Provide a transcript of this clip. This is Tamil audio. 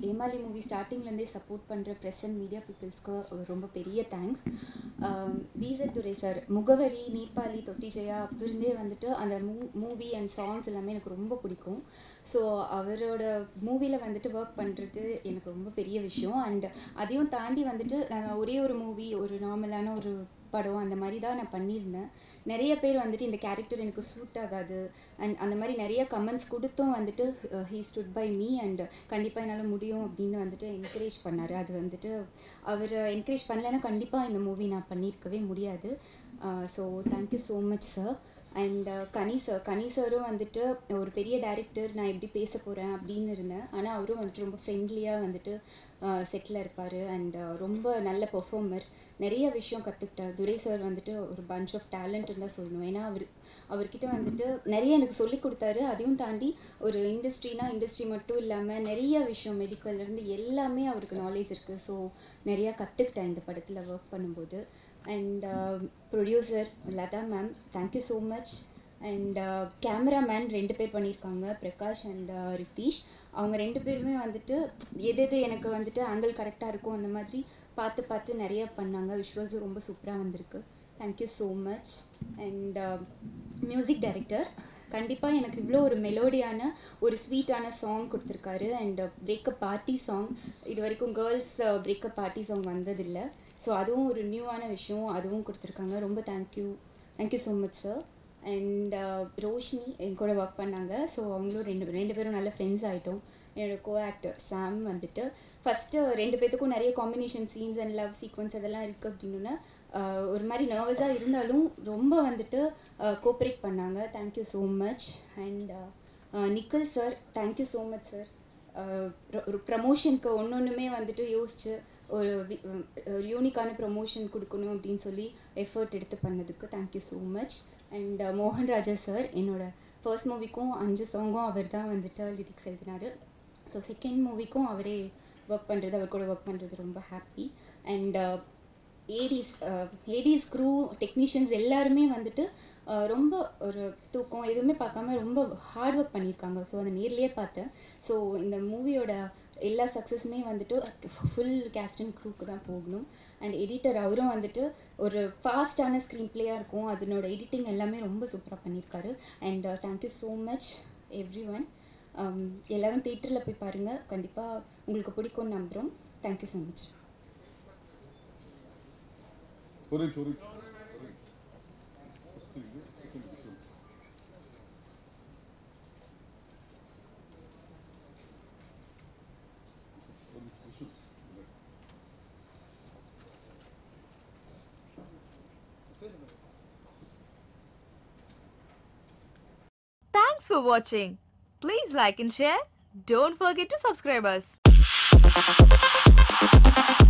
ஏமாலி மூவி ஸ்டார்டிங்லேருந்தே சப்போர்ட் பண்ணுற ப்ரெஸ் அண்ட் மீடியா பீப்புள்ஸ்க்கு ரொம்ப பெரிய தேங்க்ஸ். விசட் துரை சார் முகவரி, நேபாளி, தொட்டி ஜெயா அப்போருந்தே வந்துட்டு அந்த மூவி அண்ட் சாங்ஸ் எல்லாமே எனக்கு ரொம்ப பிடிக்கும். ஸோ அவரோட மூவியில் வந்துட்டு ஒர்க் பண்ணுறது எனக்கு ரொம்ப பெரிய விஷயம். அண்ட் அதையும் தாண்டி வந்துட்டு நான் ஒரே ஒரு மூவி, ஒரு நார்மலான ஒரு படம் அந்த மாதிரி தான் நான் பண்ணியிருந்தேன். நிறைய பேர் வந்துட்டு இந்த கேரக்டர் எனக்கு சூட் ஆகாது அண்ட் அந்த மாதிரி நிறைய கமெண்ட்ஸ் கொடுத்தும் வந்துட்டு he stood by me and கண்டிப்பாக என்னால் முடியும் அப்படின்னு வந்துட்டு என்கரேஜ் பண்ணார். அது வந்துட்டு அவர் என்கரேஜ் பண்ணலைன்னா கண்டிப்பாக இந்த மூவி நான் பண்ணியிருக்கவே முடியாது. So thank you so much sir. And Kani சாரும் வந்துட்டு ஒரு பெரிய டைரக்டர், நான் எப்படி பேச போகிறேன் அப்படின்னு இருந்தேன். ஆனால் அவரும் வந்துட்டு ரொம்ப ஃப்ரெண்ட்லியாக வந்துட்டு செட்டில் இருப்பார் அண்ட் ரொம்ப நல்ல பெர்ஃபார்மர். நிறைய விஷயம் கற்றுக்கிட்டார். துரை சார் வந்துட்டு ஒரு பஞ்ச் ஆஃப் டேலண்ட்டுன்னு தான் சொல்லணும். ஏன்னா அவர்கிட்ட வந்துட்டு நிறைய எனக்கு சொல்லி கொடுத்தாரு. அதையும் தாண்டி ஒரு இண்டஸ்ட்ரி மட்டும் இல்லாமல் நிறைய விஷயம் மெடிக்கல்லேருந்து எல்லாமே அவருக்கு நாலேஜ் இருக்குது. ஸோ நிறையா கற்றுக்கிட்டேன் இந்த படத்தில் ஒர்க் பண்ணும்போது. And producer Latha ma'am, thank you so much. And cameraman 2 பேர் பண்ணியிருக்காங்க, பிரகாஷ் அண்ட் ரித்தீஷ். அவங்க 2 பேருமே வந்துட்டு எது எனக்கு வந்துட்டு ஆங்கிள் கரெக்டாக இருக்கும் அந்த மாதிரி பார்த்து நிறைய பண்ணாங்க. விஷுவல்ஸும் ரொம்ப சூப்பராக வந்திருக்கு. Thank you so much. And music director கண்டிப்பாக எனக்கு இவ்வளோ ஒரு மெலோடியான ஒரு ஸ்வீட்டான சாங் கொடுத்துருக்காரு. அண்ட் பிரேக்கப் பார்ட்டி சாங், இது வரைக்கும் கேர்ள்ஸ் பிரேக்கப் பார்ட்டி சாங் வந்ததில்லை. ஸோ அதுவும் ஒரு நியூவான விஷயம், அதுவும் கொடுத்துருக்காங்க. ரொம்ப thank you so much sir. And Roshini என் கூட ஒர்க் பண்ணாங்க. ஸோ அவங்களும் ரெண்டு பேரும் நல்ல ஃப்ரெண்ட்ஸ் ஆகிட்டோம். என்னோடய கோ ஆக்டர் சாம் வந்துட்டு ஃபஸ்ட்டு 2 பேர்த்துக்கும் நிறைய combination scenes and love sequence அதெல்லாம் இருக்குது அப்படின்னு ஒரு மாதிரி நர்வஸாக இருந்தாலும் ரொம்ப வந்துட்டு கோஆப்ரேட் பண்ணாங்க. Thank you so much. And Nikhil sir, thank you so much sir. ஒரு ப்ரமோஷனுக்கு ஒன்றுமே வந்துட்டு யோசிச்சு ஒரு யூனிக்கான ப்ரமோஷன் கொடுக்கணும் அப்படின்னு சொல்லி எஃபர்ட் எடுத்து பண்ணதுக்கு தேங்க்யூ ஸோ மச். அண்ட் மோகன் ராஜா சார், என்னோடய ஃபர்ஸ்ட் மூவிக்கும் 5 சாங்கும் அவர் தான் வந்துட்டு லிரிக்ஸ் எழுதினார். ஸோ செகண்ட் மூவிக்கும் அவரே அவர் கூட ஒர்க் பண்ணுறது ரொம்ப ஹாப்பி. அண்ட் ஏடிஸ் க்ரூ டெக்னீஷியன்ஸ் எல்லாருமே வந்துட்டு ரொம்ப ஒரு தூக்கம் எதுவுமே பார்க்காம ரொம்ப ஹார்ட் ஒர்க் பண்ணியிருக்காங்க. ஸோ அதை நேர்லேயே பார்த்தேன். ஸோ இந்த மூவியோட எல்லா சக்ஸஸுமே வந்துட்டு ஃபுல் கேஸ்ட் அண்ட் க்ரூக்கு தான் போகணும். அண்ட் எடிட்டர் அவரும் வந்துட்டு ஒரு ஃபாஸ்டான ஸ்க்ரீன் பிளேயாக இருக்கும். அதனோட எடிட்டிங் எல்லாமே ரொம்ப சூப்பராக பண்ணியிருக்காரு. And thank you so much every ஒன். எல்லோரும் தியேட்டரில் போய் பாருங்கள், கண்டிப்பாக உங்களுக்கு பிடிக்கும்னு நம்புகிறோம். Thank you so much. Thanks for watching. Please like and share. Don't forget to subscribe us.